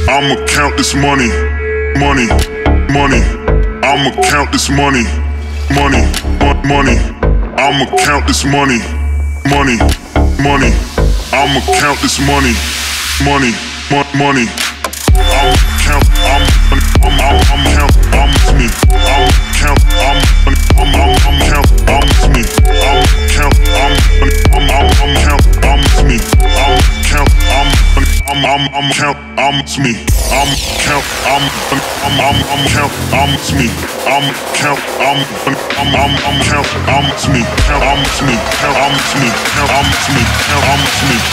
I'ma count this money, money, money. I'ma count this money, money, money. I'ma count this money, money, money. I'ma count this money, money, money. I'ma count, I'm count, I'm me. I'ma count, I'm count, I'm me. I'ma count, I'm count, I'm me. I'ma count, I'm count, I'm me. I'ma count, I'm count, I'm me. I'ma count, I'm count, I'm me. Count, I'm me. Count, I'm me. Count, I'm me. Count, I'm me.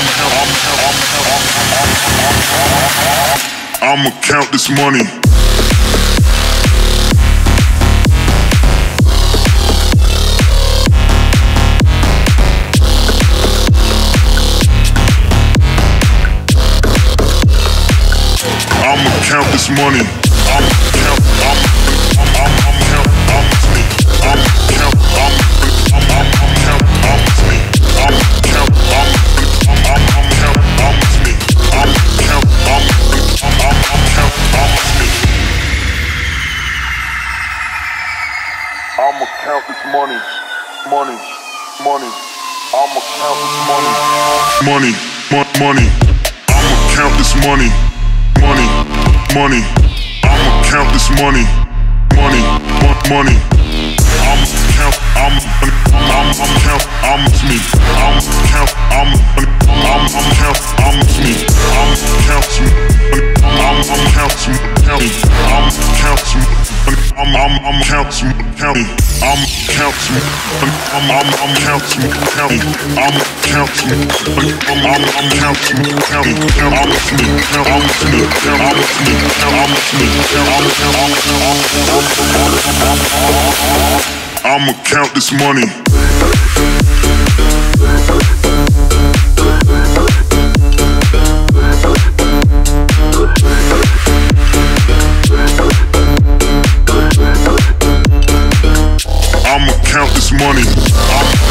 Count, I'ma count this money. I'ma count this money. I'ma count, I'm count, I'm me. I'ma count, I'm count, I'm me. I'ma count, I'm count, I'm me. I'ma count, I'm count, I'm me. I'ma count this money, money, money. I'ma count this money, money, money. I'ma count this money. Money, money, I'ma count this money, money, money. I'ma count, I'm count, I'm me. I'ma count, I'm count, I'm me. I'ma count, I'm count, count me. I'ma count, I'm count, count me. I'ma count, I'm count, count me. I'ma count, I'm count, count me. Count, I'm me. Count, I'm me. Count, I'm me. Count, I'm me. I'ma count this money. I'ma count this money.